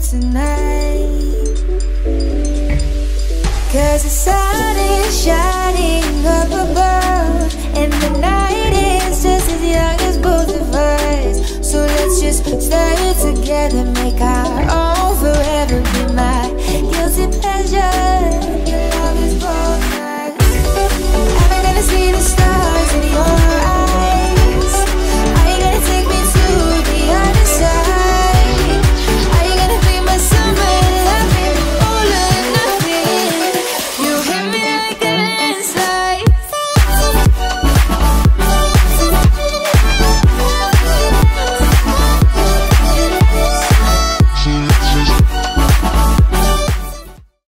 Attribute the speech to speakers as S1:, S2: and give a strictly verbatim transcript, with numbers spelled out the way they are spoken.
S1: tonight. Cause the sun is shining up above, and the night is just as young as both of us. So let's just stay together, make our own forever. Be my guilty pleasure.